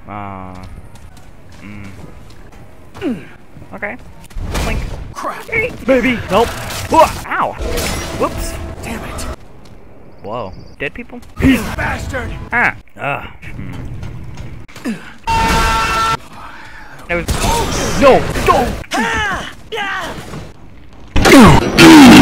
Okay. Blink. Crap! Eat, baby! Nope. Ow! Whoops. Damn it! Whoa. Dead people? You bastard! Ah. It was... No! Don't!